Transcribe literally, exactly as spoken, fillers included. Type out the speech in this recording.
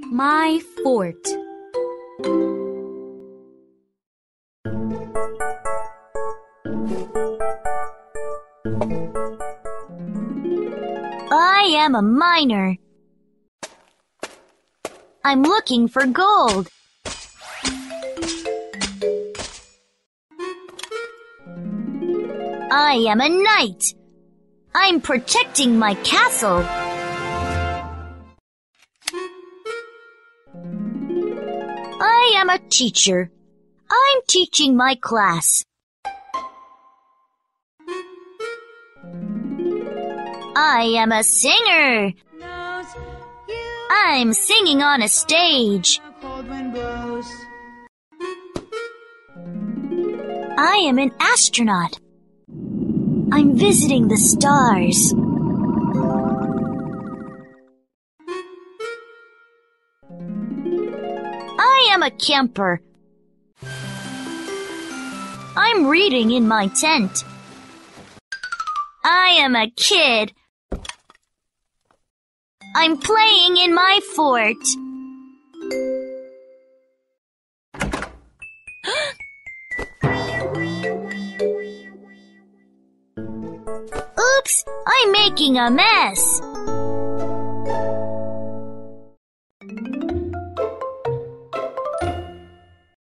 My fort. I am a miner. I'm looking for gold. I am a knight. I'm protecting my castle. I am a teacher. I'm teaching my class. I am a singer. I'm singing on a stage. I am an astronaut. I'm visiting the stars. I am a camper. I'm reading in my tent. I am a kid. I'm playing in my fort. Oops, I'm making a mess.